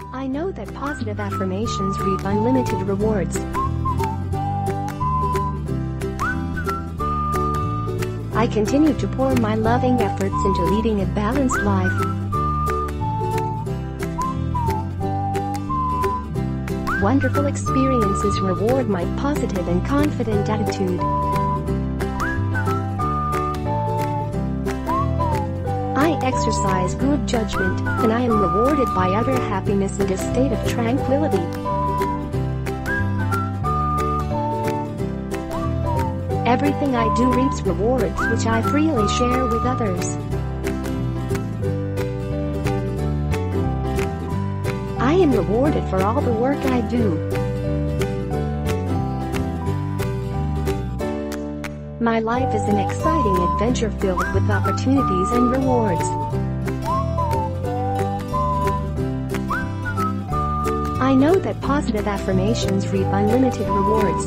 I know that positive affirmations reap unlimited rewards. I continue to pour my loving efforts into leading a balanced life. Wonderful experiences reward my positive and confident attitude. I exercise good judgment, and I am rewarded by utter happiness and a state of tranquility. Everything I do reaps rewards which I freely share with others. I am rewarded for all the work I do. My life is an exciting adventure filled with opportunities and rewards. I know that positive affirmations reap unlimited rewards.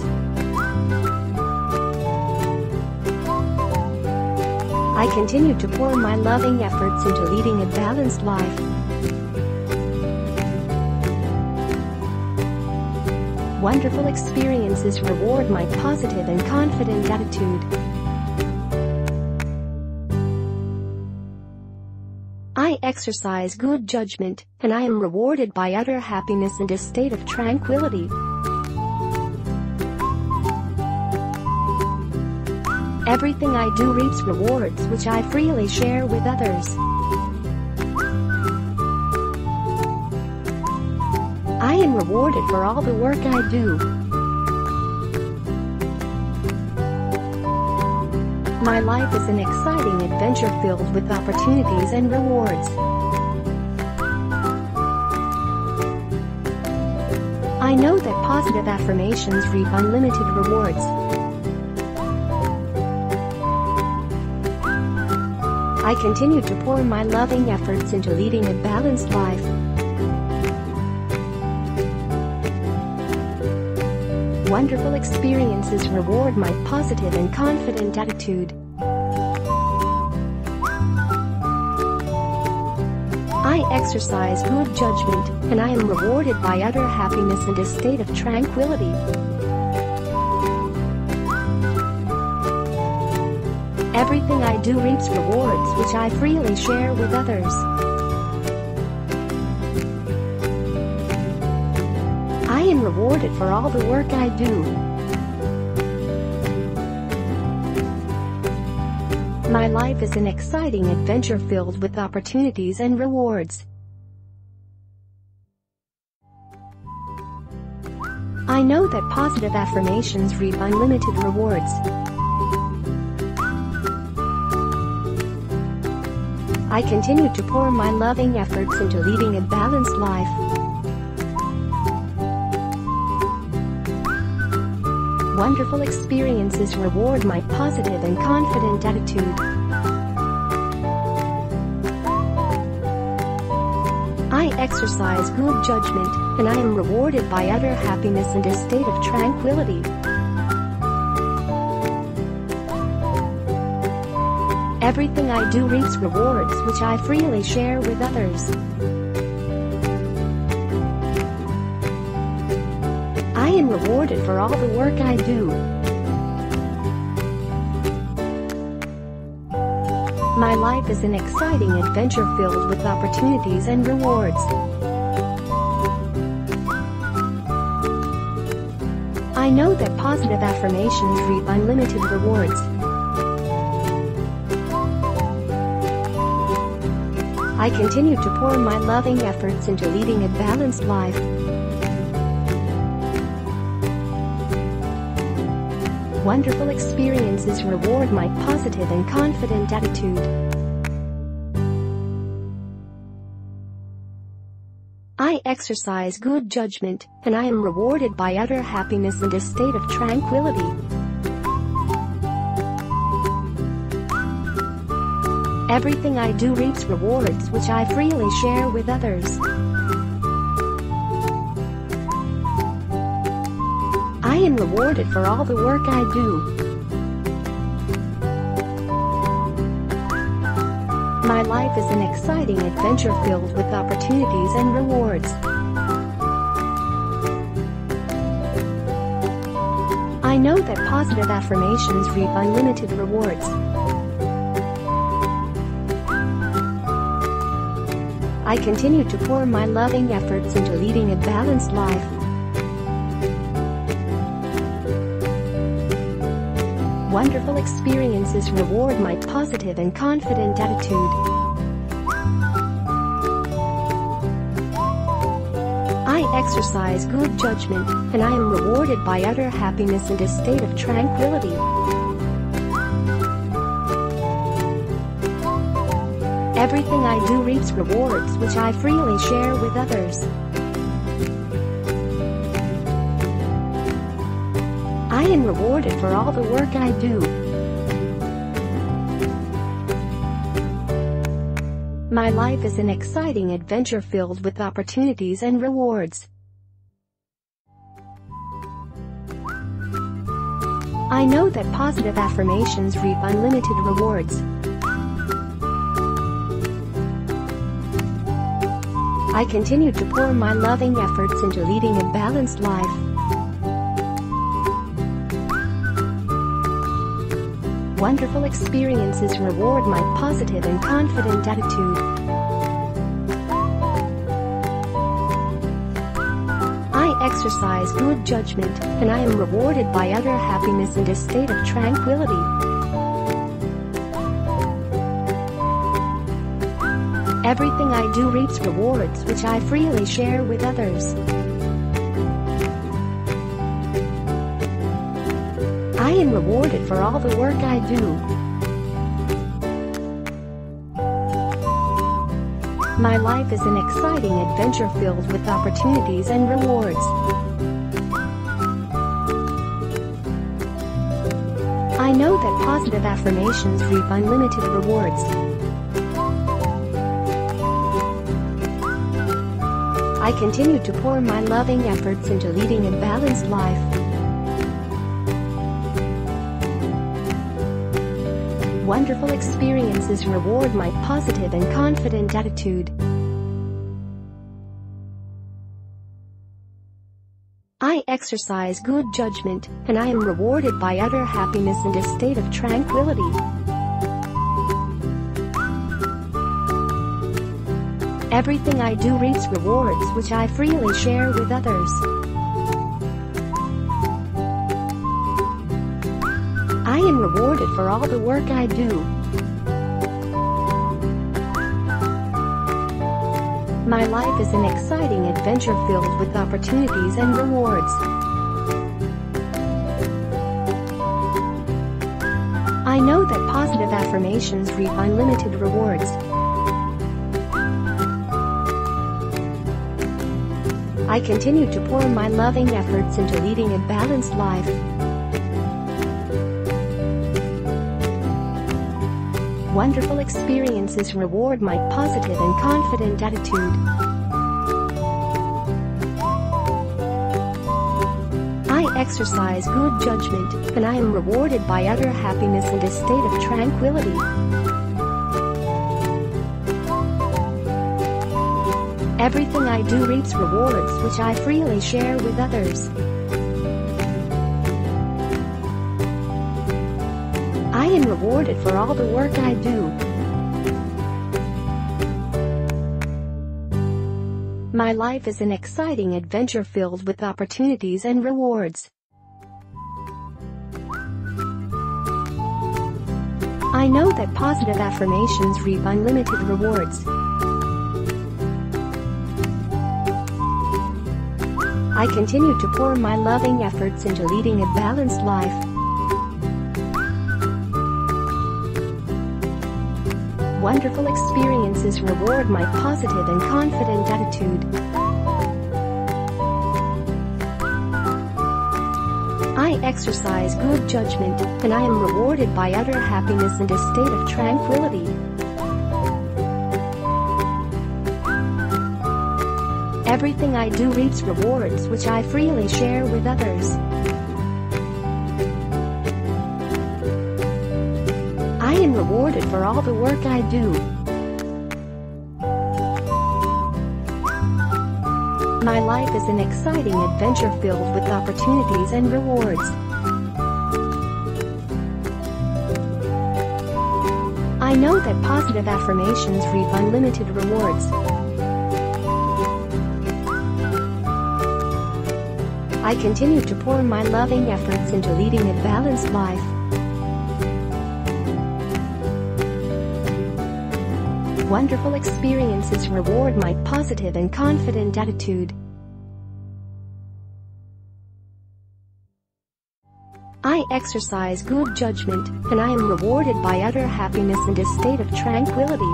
I continue to pour my loving efforts into leading a balanced life. Wonderful experiences reward my positive and confident attitude. I exercise good judgment, and I am rewarded by utter happiness and a state of tranquility. Everything I do reaps rewards which I freely share with others. I am rewarded for all the work I do. My life is an exciting adventure filled with opportunities and rewards. I know that positive affirmations reap unlimited rewards. I continue to pour my loving efforts into leading a balanced life. Wonderful experiences reward my positive and confident attitude. I exercise good judgment, and I am rewarded by utter happiness and a state of tranquility. Everything I do reaps rewards which I freely share with others. I am rewarded for all the work I do. My life is an exciting adventure filled with opportunities and rewards. I know that positive affirmations reap unlimited rewards. I continue to pour my loving efforts into leading a balanced life. Wonderful experiences reward my positive and confident attitude. I exercise good judgment, and I am rewarded by utter happiness and a state of tranquility. Everything I do reaps rewards which I freely share with others. I am rewarded for all the work I do. My life is an exciting adventure filled with opportunities and rewards. I know that positive affirmations reap unlimited rewards. I continue to pour my loving efforts into leading a balanced life. Wonderful experiences reward my positive and confident attitude. I exercise good judgment, and I am rewarded by utter happiness and a state of tranquility. Everything I do reaps rewards which I freely share with others. I am rewarded for all the work I do. My life is an exciting adventure filled with opportunities and rewards. I know that positive affirmations reap unlimited rewards. I continue to pour my loving efforts into leading a balanced life. Wonderful experiences reward my positive and confident attitude. I exercise good judgment, and I am rewarded by utter happiness and a state of tranquility. Everything I do reaps rewards which I freely share with others. I am rewarded for all the work I do. My life is an exciting adventure filled with opportunities and rewards. I know that positive affirmations reap unlimited rewards. I continue to pour my loving efforts into leading a balanced life. Wonderful experiences reward my positive and confident attitude. I exercise good judgment, and I am rewarded by utter happiness and a state of tranquility. Everything I do reaps rewards which I freely share with others. I am rewarded for all the work I do. My life is an exciting adventure filled with opportunities and rewards. I know that positive affirmations reap unlimited rewards. I continue to pour my loving efforts into leading a balanced life. Wonderful experiences reward my positive and confident attitude. I exercise good judgment, and I am rewarded by utter happiness and a state of tranquility. Everything I do reaps rewards which I freely share with others. I am rewarded for all the work I do. My life is an exciting adventure filled with opportunities and rewards. I know that positive affirmations reap unlimited rewards. I continue to pour my loving efforts into leading a balanced life. Wonderful experiences reward my positive and confident attitude. I exercise good judgment, and I am rewarded by utter happiness and a state of tranquility. Everything I do reaps rewards which I freely share with others. I am rewarded for all the work I do. My life is an exciting adventure filled with opportunities and rewards. I know that positive affirmations reap unlimited rewards. I continue to pour my loving efforts into leading a balanced life. Wonderful experiences reward my positive and confident attitude. I exercise good judgment, and I am rewarded by utter happiness and a state of tranquility. Everything I do reaps rewards which I freely share with others. I am rewarded for all the work I do. My life is an exciting adventure filled with opportunities and rewards. I know that positive affirmations reap unlimited rewards. I continue to pour my loving efforts into leading a balanced life. Wonderful experiences reward my positive and confident attitude. I exercise good judgment, and I am rewarded by utter happiness and a state of tranquility.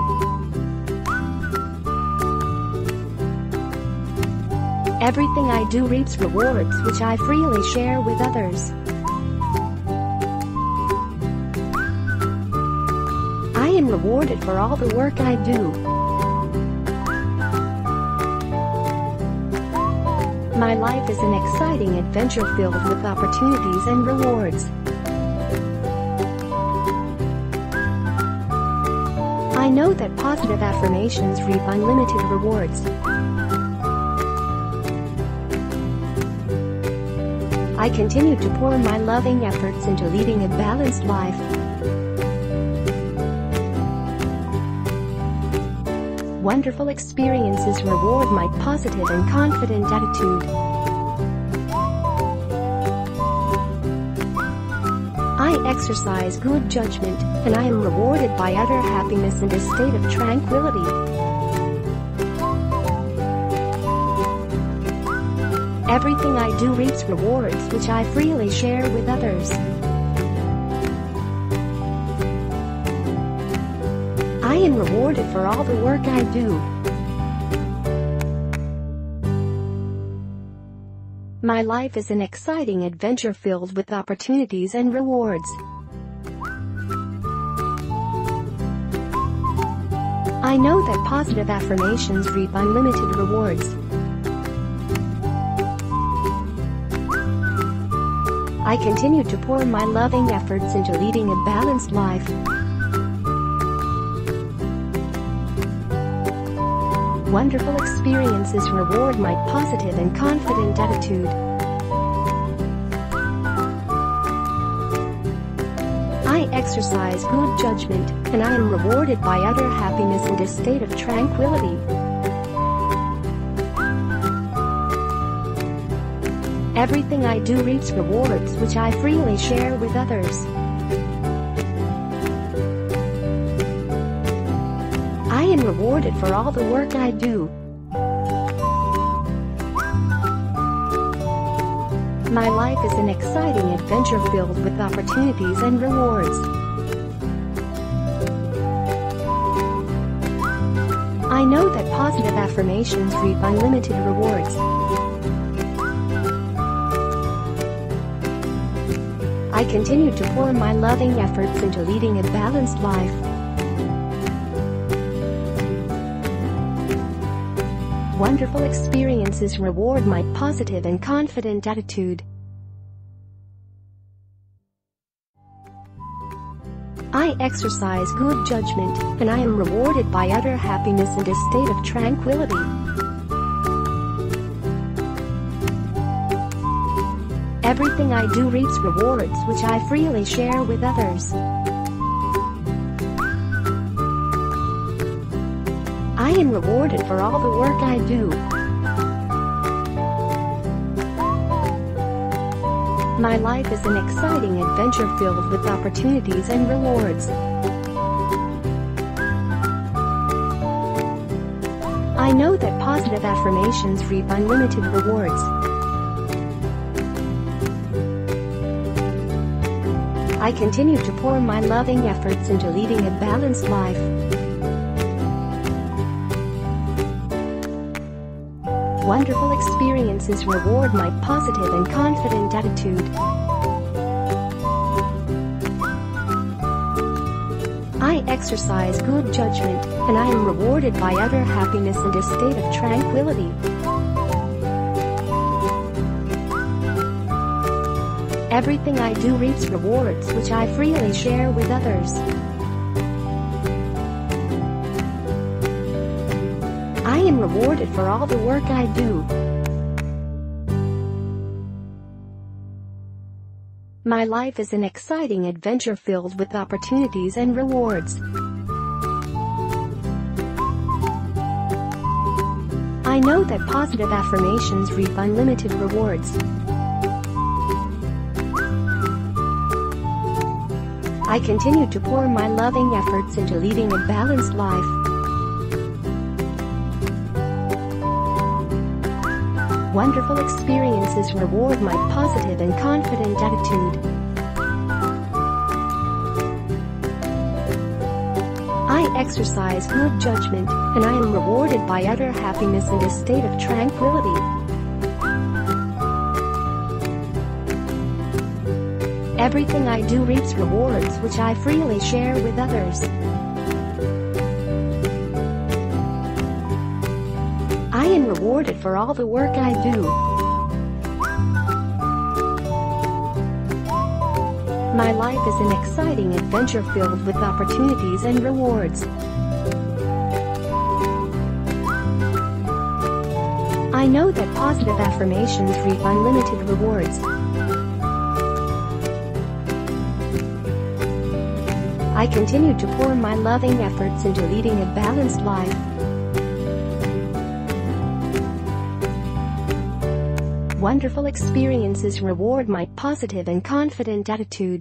Everything I do reaps rewards which I freely share with others. I am rewarded for all the work I do. My life is an exciting adventure filled with opportunities and rewards. I know that positive affirmations reap unlimited rewards. I continue to pour my loving efforts into leading a balanced life. Wonderful experiences reward my positive and confident attitude. I exercise good judgment, and I am rewarded by utter happiness and a state of tranquility. Everything I do reaps rewards which I freely share with others. I am rewarded for all the work I do. My life is an exciting adventure filled with opportunities and rewards. I know that positive affirmations reap unlimited rewards. I continue to pour my loving efforts into leading a balanced life. Wonderful experiences reward my positive and confident attitude. I exercise good judgment, and I am rewarded by utter happiness and a state of tranquility. Everything I do reaps rewards which I freely share with others. I am rewarded for all the work I do. My life is an exciting adventure filled with opportunities and rewards. I know that positive affirmations reap unlimited rewards. I continue to pour my loving efforts into leading a balanced life. Wonderful experiences reward my positive and confident attitude. I exercise good judgment, and I am rewarded by utter happiness and a state of tranquility. Everything I do reaps rewards which I freely share with others. I am rewarded for all the work I do. My life is an exciting adventure filled with opportunities and rewards. I know that positive affirmations reap unlimited rewards. I continue to pour my loving efforts into leading a balanced life. Wonderful experiences reward my positive and confident attitude. I exercise good judgment, and I am rewarded by utter happiness and a state of tranquility. Everything I do reaps rewards which I freely share with others. I am rewarded for all the work I do. My life is an exciting adventure filled with opportunities and rewards. I know that positive affirmations reap unlimited rewards. I continue to pour my loving efforts into leading a balanced life. Wonderful experiences reward my positive and confident attitude. I exercise good judgment, and I am rewarded by utter happiness and a state of tranquility. Everything I do reaps rewards which I freely share with others. I am rewarded for all the work I do. My life is an exciting adventure filled with opportunities and rewards. I know that positive affirmations reap unlimited rewards. I continue to pour my loving efforts into leading a balanced life. Wonderful experiences reward my positive and confident attitude.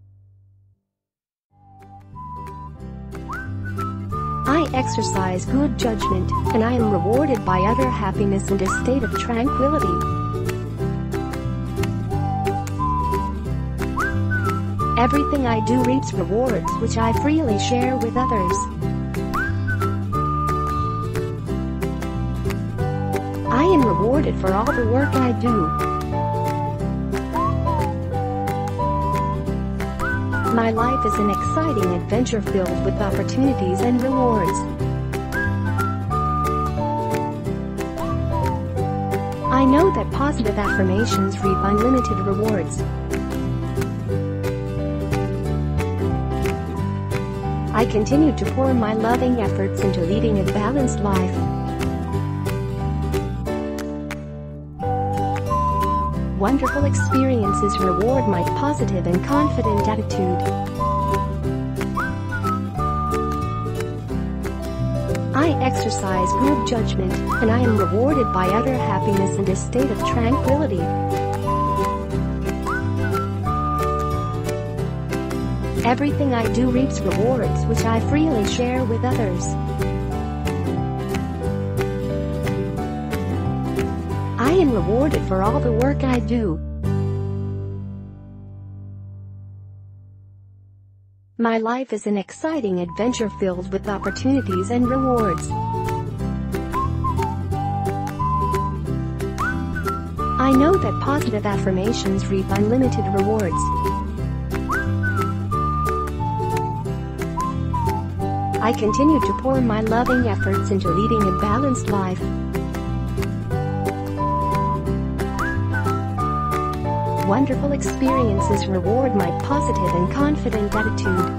I exercise good judgment, and I am rewarded by utter happiness and a state of tranquility. Everything I do reaps rewards which I freely share with others. I am rewarded for all the work I do. My life is an exciting adventure filled with opportunities and rewards. I know that positive affirmations reap unlimited rewards. I continue to pour my loving efforts into leading a balanced life. Wonderful experiences reward my positive and confident attitude. I exercise good judgment, and I am rewarded by utter happiness and a state of tranquility. Everything I do reaps rewards which I freely share with others. I am rewarded for all the work I do. My life is an exciting adventure filled with opportunities and rewards. I know that positive affirmations reap unlimited rewards. I continue to pour my loving efforts into leading a balanced life. Wonderful experiences reward my positive and confident attitude.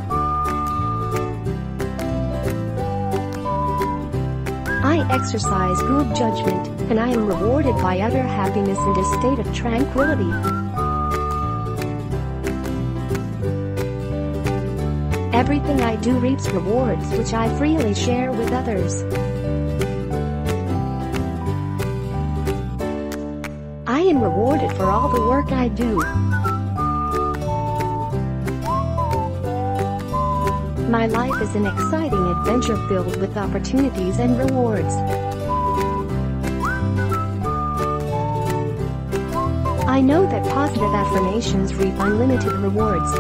I exercise good judgment, and I am rewarded by utter happiness and a state of tranquility. Everything I do reaps rewards which I freely share with others. I am rewarded for all the work I do. My life is an exciting adventure filled with opportunities and rewards. I know that positive affirmations reap unlimited rewards.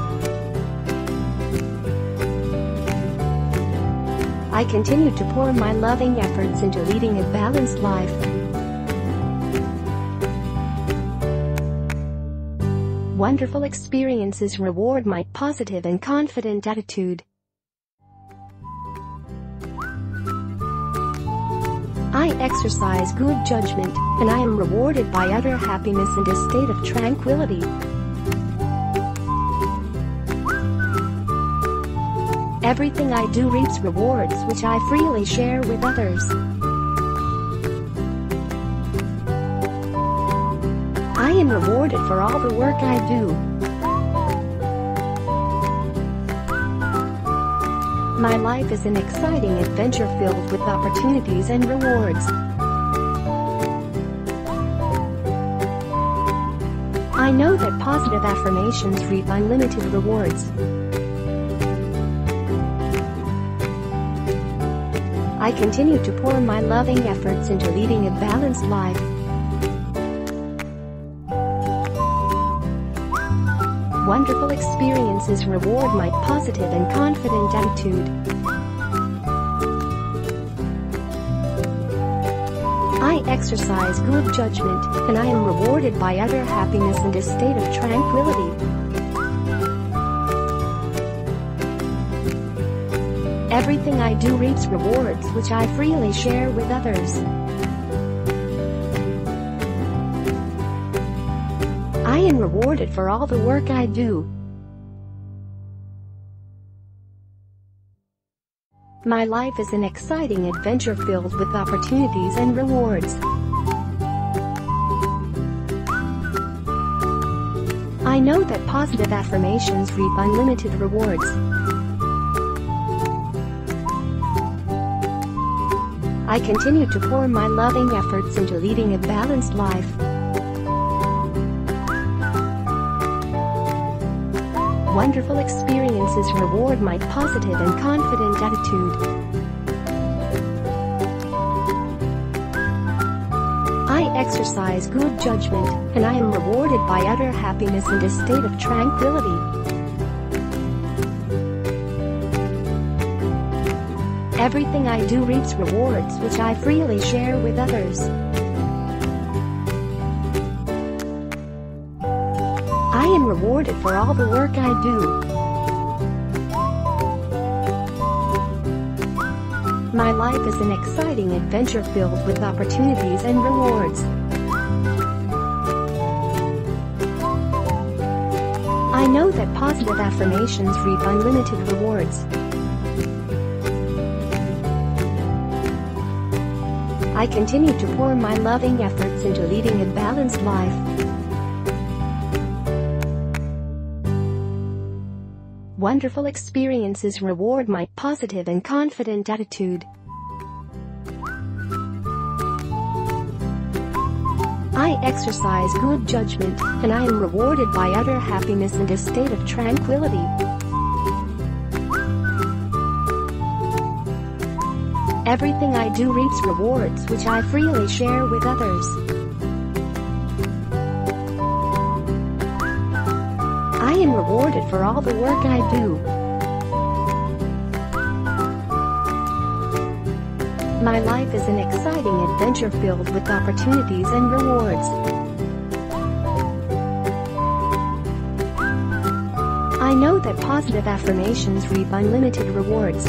I continue to pour my loving efforts into leading a balanced life. Wonderful experiences reward my positive and confident attitude. I exercise good judgment, and I am rewarded by utter happiness and a state of tranquility. Everything I do reaps rewards which I freely share with others. I am rewarded for all the work I do. My life is an exciting adventure filled with opportunities and rewards. I know that positive affirmations reap unlimited rewards. I continue to pour my loving efforts into leading a balanced life. Wonderful experiences reward my positive and confident attitude. I exercise good judgment, and I am rewarded by utter happiness and a state of tranquility. Everything I do reaps rewards which I freely share with others. I am rewarded for all the work I do. My life is an exciting adventure filled with opportunities and rewards. I know that positive affirmations reap unlimited rewards. I continue to pour my loving efforts into leading a balanced life. Wonderful experiences reward my positive and confident attitude. I exercise good judgment, and I am rewarded by utter happiness and a state of tranquility. Everything I do reaps rewards which I freely share with others. I am rewarded for all the work I do. My life is an exciting adventure filled with opportunities and rewards. I know that positive affirmations reap unlimited rewards. I continue to pour my loving efforts into leading a balanced life. Wonderful experiences reward my positive and confident attitude. I exercise good judgment, and I am rewarded by utter happiness and a state of tranquility. Everything I do reaps rewards which I freely share with others. I am rewarded for all the work I do. My life is an exciting adventure filled with opportunities and rewards. I know that positive affirmations reap unlimited rewards.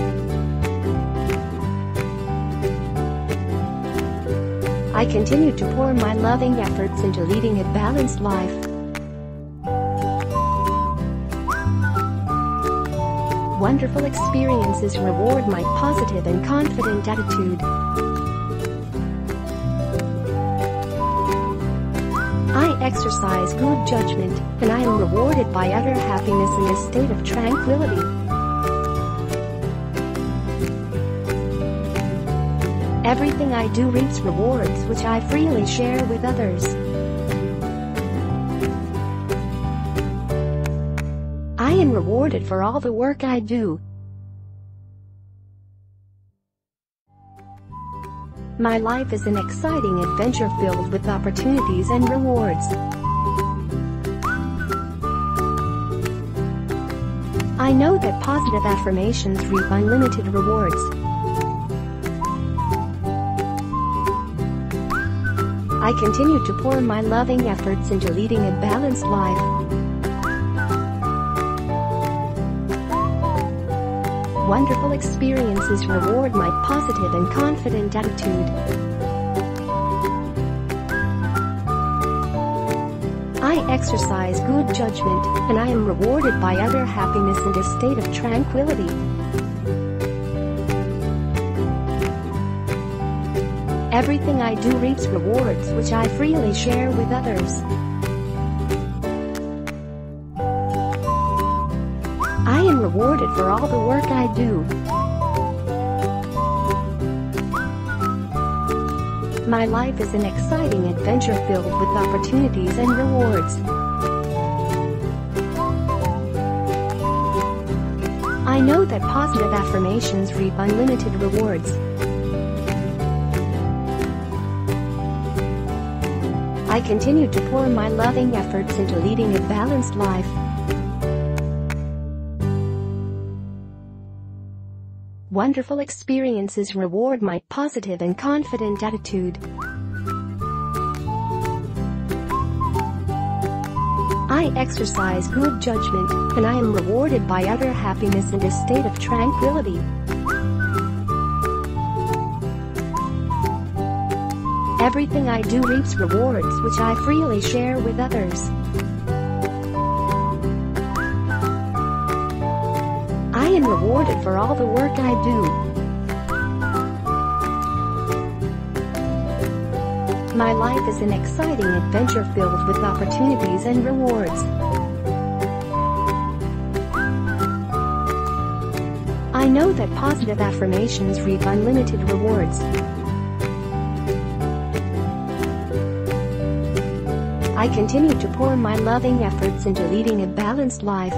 I continue to pour my loving efforts into leading a balanced life. Wonderful experiences reward my positive and confident attitude. I exercise good judgment, and I am rewarded by utter happiness and a state of tranquility. Everything I do reaps rewards which I freely share with others. I am rewarded for all the work I do. My life is an exciting adventure filled with opportunities and rewards. I know that positive affirmations reap unlimited rewards. I continue to pour my loving efforts into leading a balanced life. Wonderful experiences reward my positive and confident attitude. I exercise good judgment, and I am rewarded by utter happiness and a state of tranquility. Everything I do reaps rewards which I freely share with others. I am rewarded for all the work I do. My life is an exciting adventure filled with opportunities and rewards. I know that positive affirmations reap unlimited rewards. I continue to pour my loving efforts into leading a balanced life. Wonderful experiences reward my positive and confident attitude. I exercise good judgment, and I am rewarded by utter happiness and a state of tranquility. Everything I do reaps rewards which I freely share with others. I am rewarded for all the work I do. My life is an exciting adventure filled with opportunities and rewards. I know that positive affirmations reap unlimited rewards. I continue to pour my loving efforts into leading a balanced life.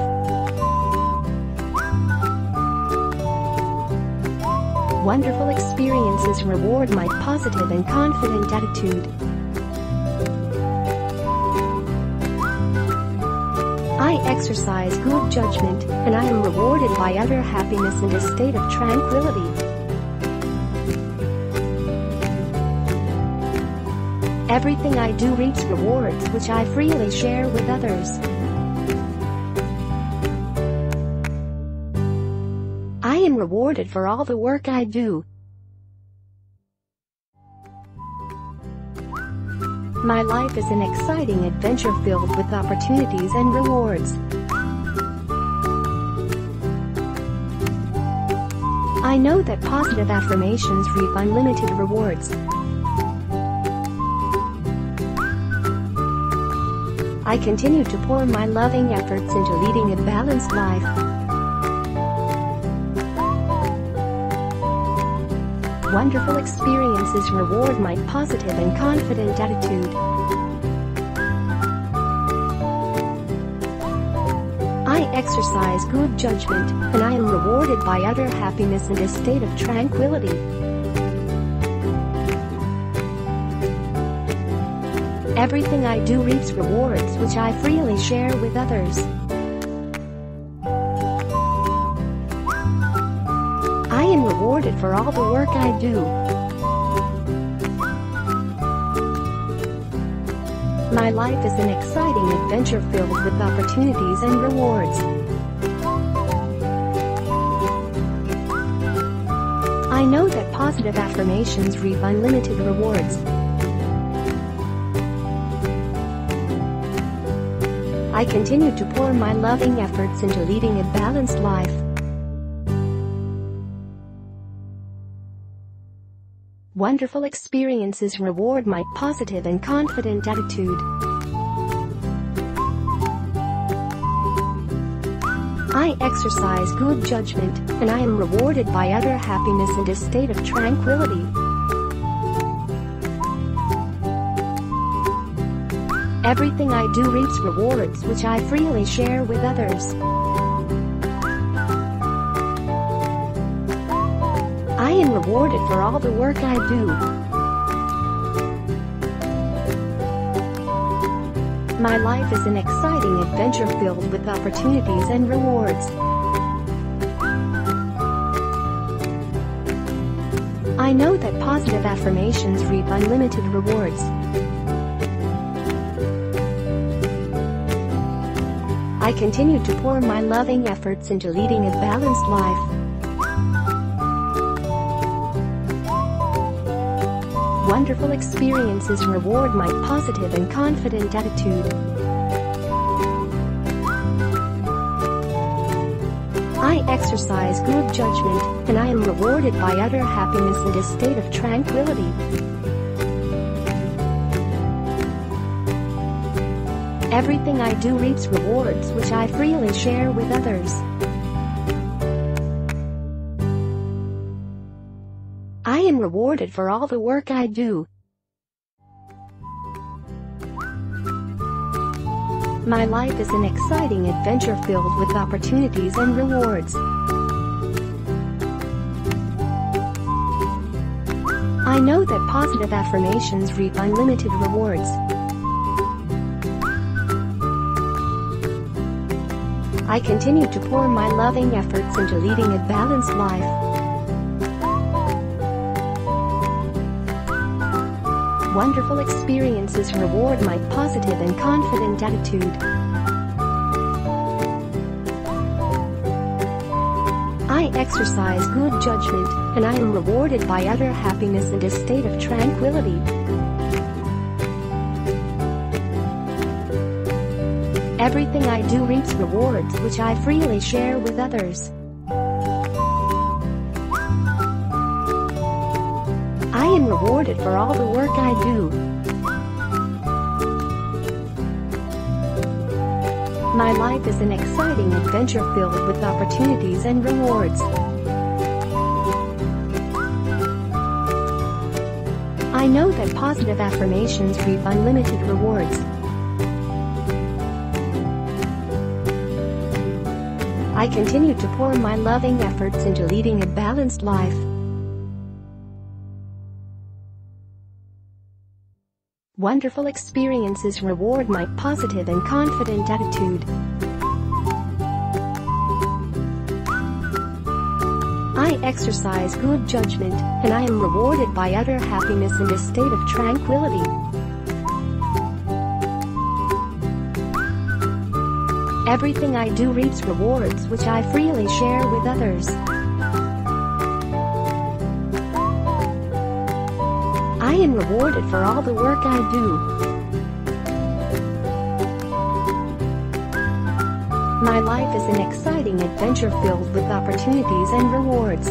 Wonderful experiences reward my positive and confident attitude. I exercise good judgment, and I am rewarded by utter happiness and a state of tranquility. Everything I do reaps rewards which I freely share with others. I am rewarded for all the work I do. My life is an exciting adventure filled with opportunities and rewards. I know that positive affirmations reap unlimited rewards. I continue to pour my loving efforts into leading a balanced life. Wonderful experiences reward my positive and confident attitude. I exercise good judgment, and I am rewarded by utter happiness and a state of tranquility. Everything I do reaps rewards which I freely share with others. I am rewarded for all the work I do. My life is an exciting adventure filled with opportunities and rewards. I know that positive affirmations reap unlimited rewards. I continue to pour my loving efforts into leading a balanced life. Wonderful experiences reward my positive and confident attitude. I exercise good judgment, and I am rewarded by utter happiness and a state of tranquility. Everything I do reaps rewards which I freely share with others. I am rewarded for all the work I do. My life is an exciting adventure filled with opportunities and rewards. I know that positive affirmations reap unlimited rewards. I continue to pour my loving efforts into leading a balanced life. Wonderful experiences reward my positive and confident attitude. I exercise good judgment, and I am rewarded by utter happiness and a state of tranquility. Everything I do reaps rewards which I freely share with others. I am rewarded for all the work I do. My life is an exciting adventure filled with opportunities and rewards. I know that positive affirmations reap unlimited rewards. I continue to pour my loving efforts into leading a balanced life. Wonderful experiences reward my positive and confident attitude. I exercise good judgment, and I am rewarded by utter happiness and a state of tranquility. Everything I do reaps rewards which I freely share with others. I am rewarded for all the work I do. My life is an exciting adventure filled with opportunities and rewards. I know that positive affirmations reap unlimited rewards. I continue to pour my loving efforts into leading a balanced life. Wonderful experiences reward my positive and confident attitude. I exercise good judgment, and I am rewarded by utter happiness and a state of tranquility. Everything I do reaps rewards which I freely share with others. I am rewarded for all the work I do. My life is an exciting adventure filled with opportunities and rewards.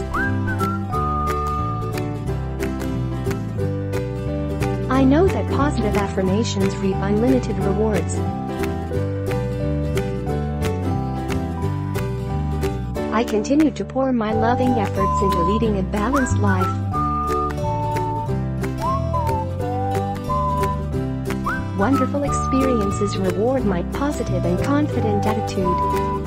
I know that positive affirmations reap unlimited rewards. I continue to pour my loving efforts into leading a balanced life. Wonderful experiences reward my positive and confident attitude.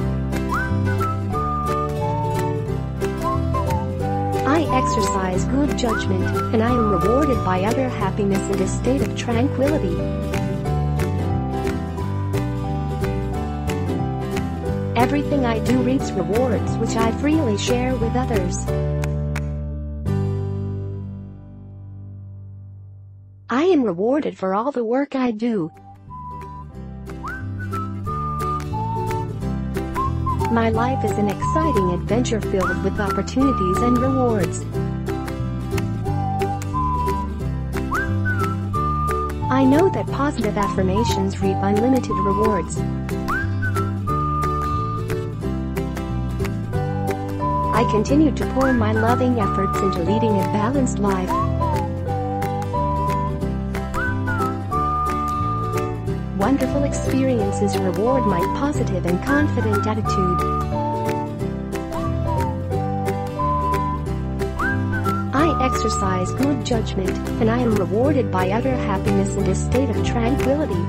I exercise good judgment, and I am rewarded by utter happiness and a state of tranquility. Everything I do reaps rewards which I freely share with others. I am rewarded for all the work I do. My life is an exciting adventure filled with opportunities and rewards. I know that positive affirmations reap unlimited rewards. I continue to pour my loving efforts into leading a balanced life. Wonderful experiences reward my positive and confident attitude. I exercise good judgment, and I am rewarded by utter happiness and a state of tranquility.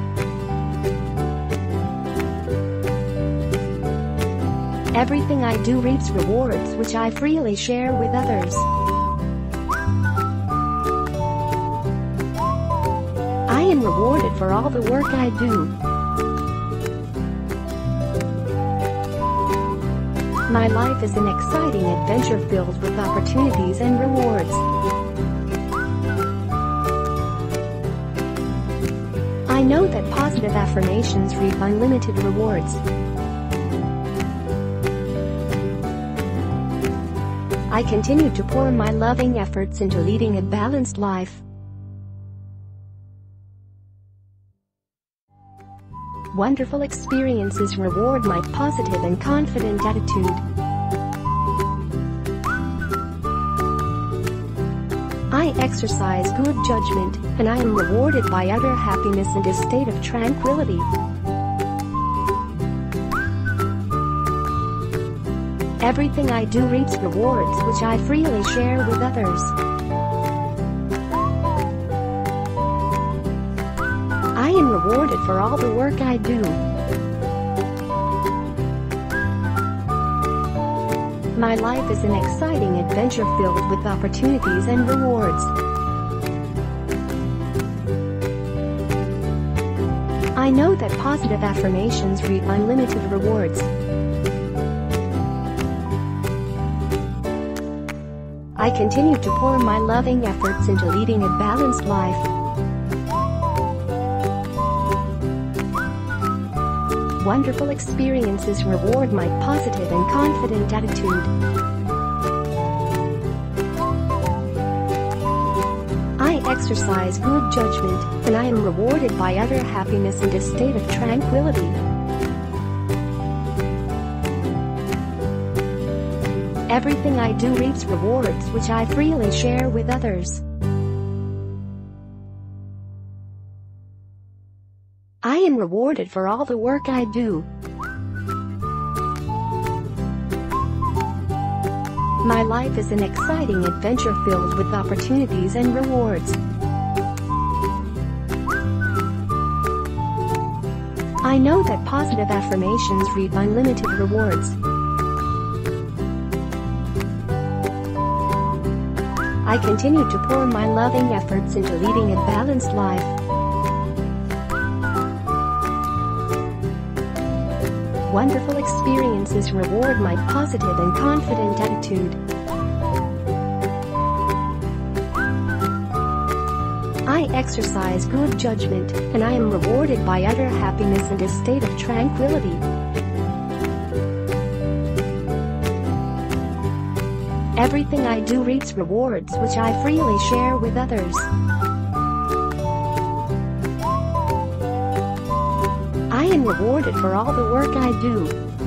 Everything I do reaps rewards which I freely share with others. I am rewarded for all the work I do. My life is an exciting adventure filled with opportunities and rewards. I know that positive affirmations reap unlimited rewards. I continue to pour my loving efforts into leading a balanced life. Wonderful experiences reward my positive and confident attitude. I exercise good judgment, and I am rewarded by utter happiness and a state of tranquility. Everything I do reaps rewards which I freely share with others. I am rewarded for all the work I do. My life is an exciting adventure filled with opportunities and rewards. I know that positive affirmations reap unlimited rewards. I continue to pour my loving efforts into leading a balanced life. Wonderful experiences reward my positive and confident attitude. I exercise good judgment, and I am rewarded by utter happiness and a state of tranquility. Everything I do reaps rewards which I freely share with others. I am rewarded for all the work I do. My life is an exciting adventure filled with opportunities and rewards. I know that positive affirmations reap unlimited rewards. I continue to pour my loving efforts into leading a balanced life. Wonderful experiences reward my positive and confident attitude. I exercise good judgment, and I am rewarded by utter happiness and a state of tranquility. Everything I do reaps rewards which I freely share with others. I am rewarded for all the work I do.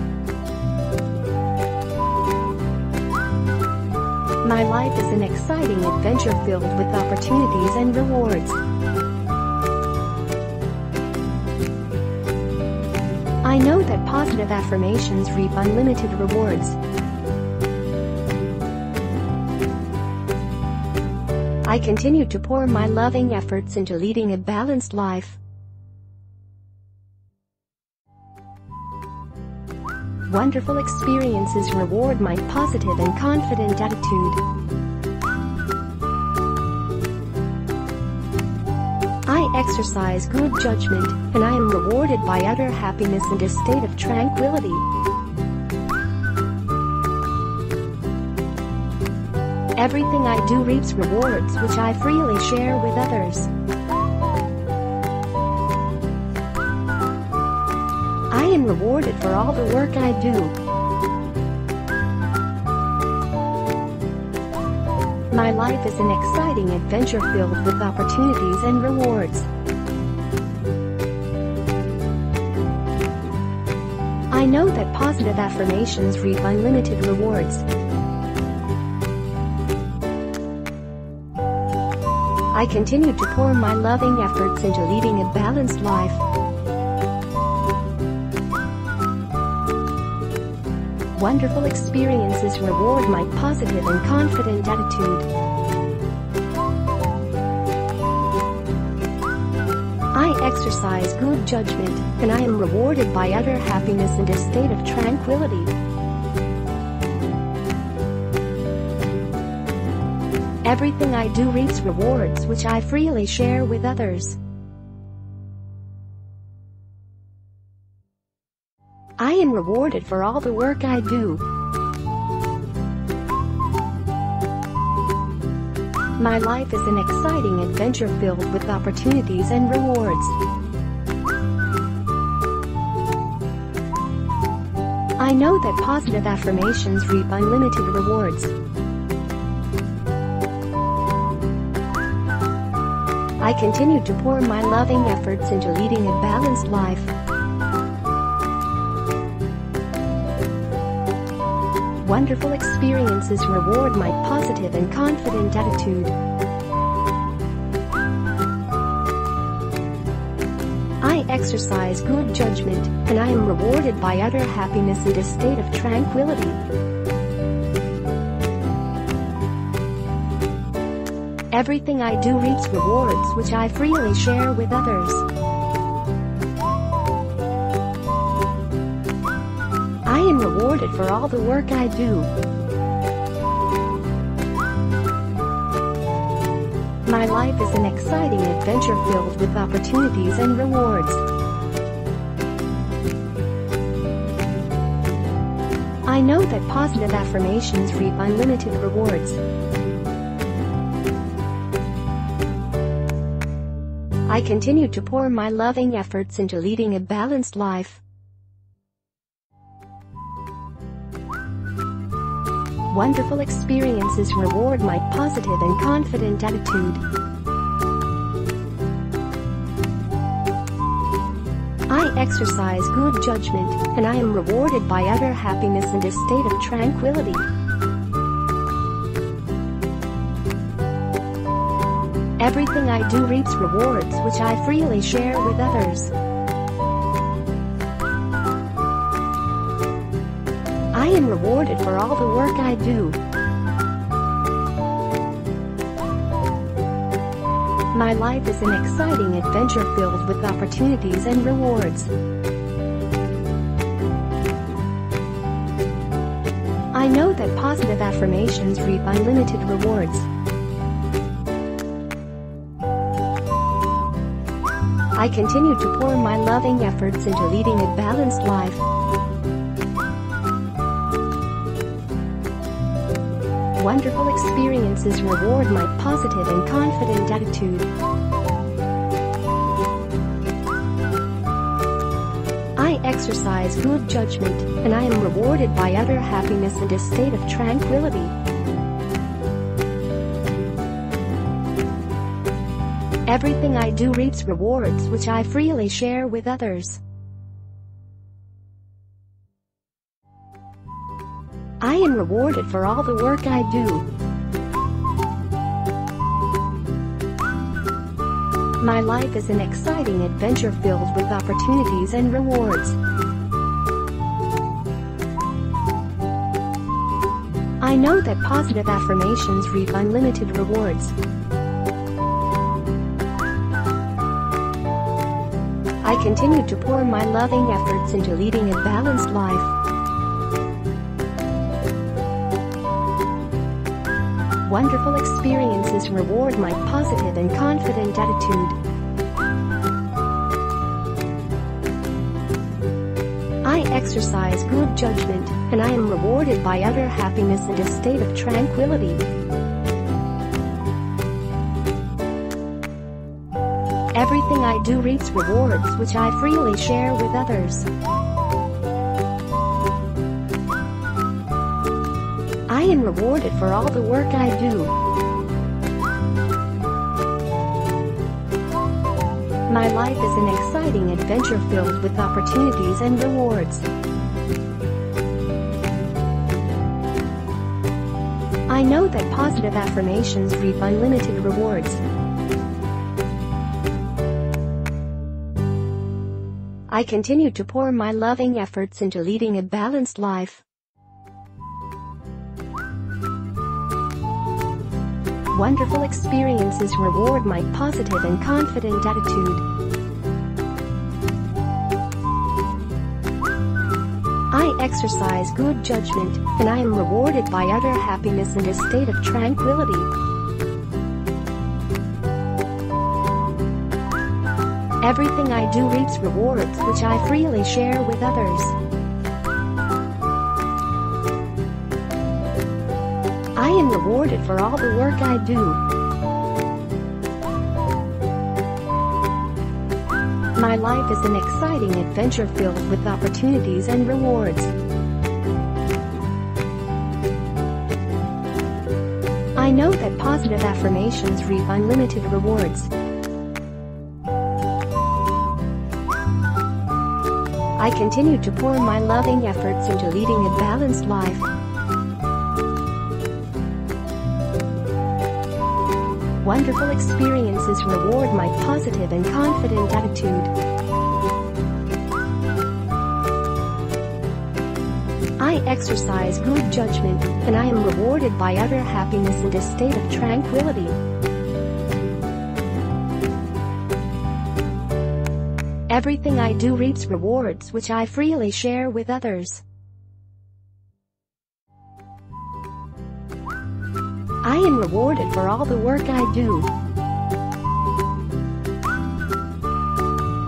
My life is an exciting adventure filled with opportunities and rewards. I know that positive affirmations reap unlimited rewards. I continue to pour my loving efforts into leading a balanced life. Wonderful experiences reward my positive and confident attitude. I exercise good judgment, and I am rewarded by utter happiness and a state of tranquility. Everything I do reaps rewards which I freely share with others. I am rewarded for all the work I do. My life is an exciting adventure filled with opportunities and rewards. I know that positive affirmations reap unlimited rewards. I continue to pour my loving efforts into leading a balanced life. Wonderful experiences reward my positive and confident attitude. I exercise good judgment, and I am rewarded by utter happiness and a state of tranquility. Everything I do reaps rewards which I freely share with others. I am rewarded for all the work I do. My life is an exciting adventure filled with opportunities and rewards. I know that positive affirmations reap unlimited rewards. I continue to pour my loving efforts into leading a balanced life. Wonderful experiences reward my positive and confident attitude. I exercise good judgment, and I am rewarded by utter happiness and a state of tranquility. Everything I do reaps rewards which I freely share with others. I am rewarded for all the work I do. My life is an exciting adventure filled with opportunities and rewards. know that positive affirmations reap unlimited rewards. I continue to pour my loving efforts into leading a balanced life. Wonderful experiences reward my positive and confident attitude. I exercise good judgment, and I am rewarded by utter happiness and a state of tranquility. Everything I do reaps rewards which I freely share with others. I am rewarded for all the work I do. My life is an exciting adventure filled with opportunities and rewards. I know that positive affirmations reap unlimited rewards. I continue to pour my loving efforts into leading a balanced life. Wonderful experiences reward my positive and confident attitude. I exercise good judgment, and I am rewarded by utter happiness and a state of tranquility. Everything I do reaps rewards which I freely share with others. I am rewarded for all the work I do. My life is an exciting adventure filled with opportunities and rewards. I know that positive affirmations reap unlimited rewards. I continue to pour my loving efforts into leading a balanced life. Wonderful experiences reward my positive and confident attitude. I exercise good judgment, and I am rewarded by utter happiness and a state of tranquility. Everything I do reaps rewards which I freely share with others. I am rewarded for all the work I do. My life is an exciting adventure filled with opportunities and rewards. I know that positive affirmations reap unlimited rewards. I continue to pour my loving efforts into leading a balanced life. Wonderful experiences reward my positive and confident attitude. I exercise good judgment, and I am rewarded by utter happiness and a state of tranquility. Everything I do reaps rewards which I freely share with others. I am rewarded for all the work I do. My life is an exciting adventure filled with opportunities and rewards. I know that positive affirmations reap unlimited rewards. I continue to pour my loving efforts into leading a balanced life. Wonderful experiences reward my positive and confident attitude. I exercise good judgment, and I am rewarded by utter happiness and a state of tranquility. Everything I do reaps rewards which I freely share with others. I am rewarded for all the work I do.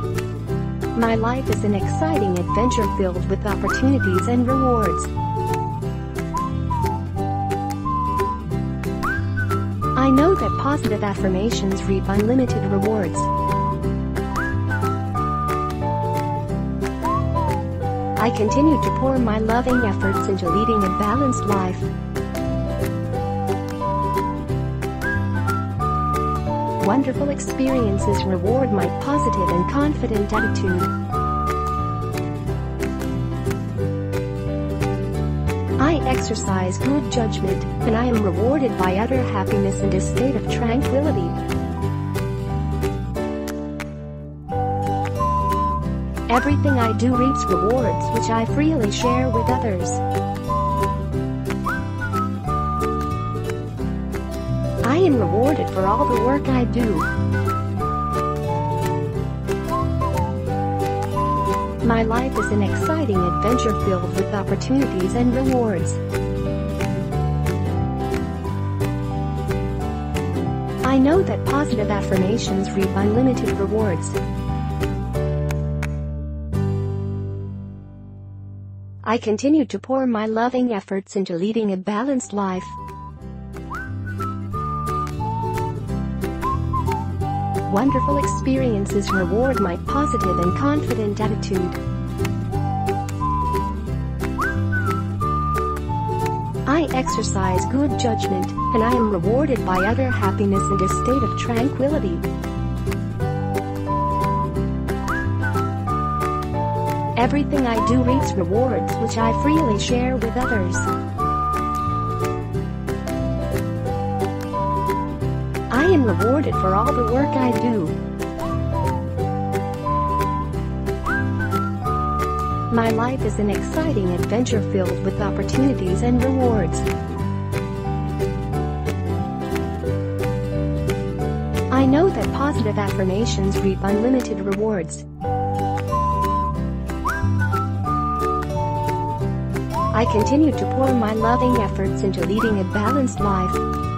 My life is an exciting adventure filled with opportunities and rewards. I know that positive affirmations reap unlimited rewards. I continue to pour my loving efforts into leading a balanced life. Wonderful experiences reward my positive and confident attitude. I exercise good judgment, and I am rewarded by utter happiness and a state of tranquility. Everything I do reaps rewards which I freely share with others. I am rewarded for all the work I do. My life is an exciting adventure filled with opportunities and rewards. I know that positive affirmations reap unlimited rewards. I continue to pour my loving efforts into leading a balanced life. Wonderful experiences reward my positive and confident attitude. I exercise good judgment, and I am rewarded by utter happiness and a state of tranquility. Everything I do reaps rewards which I freely share with others. I am rewarded for all the work I do. My life is an exciting adventure filled with opportunities and rewards. I know that positive affirmations reap unlimited rewards. I continue to pour my loving efforts into leading a balanced life.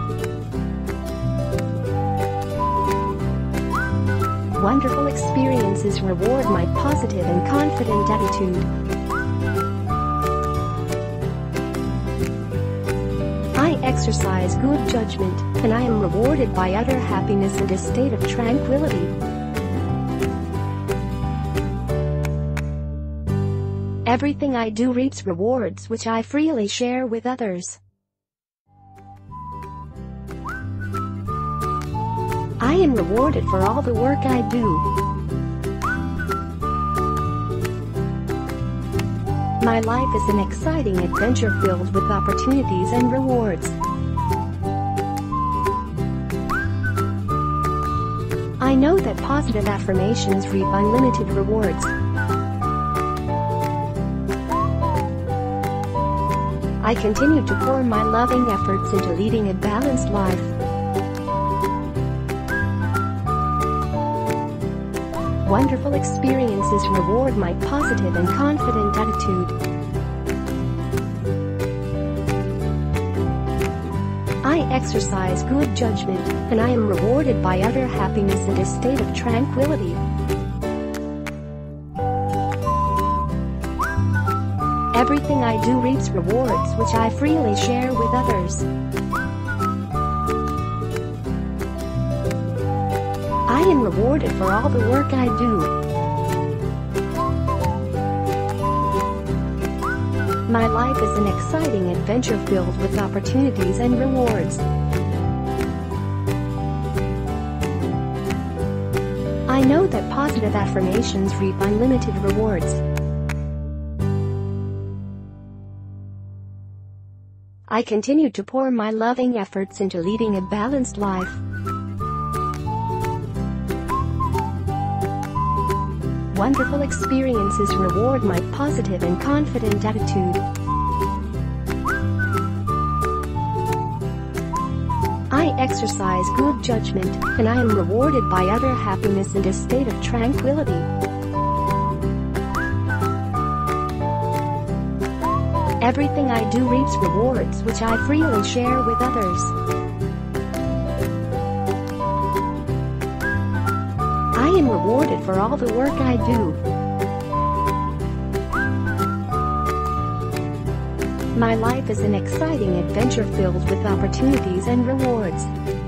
Wonderful experiences reward my positive and confident attitude. I exercise good judgment, and I am rewarded by utter happiness and a state of tranquility. Everything I do reaps rewards which I freely share with others. I am rewarded for all the work I do. My life is an exciting adventure filled with opportunities and rewards. I know that positive affirmations reap unlimited rewards. I continue to pour my loving efforts into leading a balanced life. Wonderful experiences reward my positive and confident attitude. I exercise good judgment, and I am rewarded by utter happiness and a state of tranquility. Everything I do reaps rewards which I freely share with others. I am rewarded for all the work I do. My life is an exciting adventure filled with opportunities and rewards. I know that positive affirmations reap unlimited rewards. I continue to pour my loving efforts into leading a balanced life. Wonderful experiences reward my positive and confident attitude. I exercise good judgment, and I am rewarded by utter happiness and a state of tranquility. Everything I do reaps rewards which I freely share with others. I am rewarded for all the work I do. My life is an exciting adventure filled with opportunities and rewards.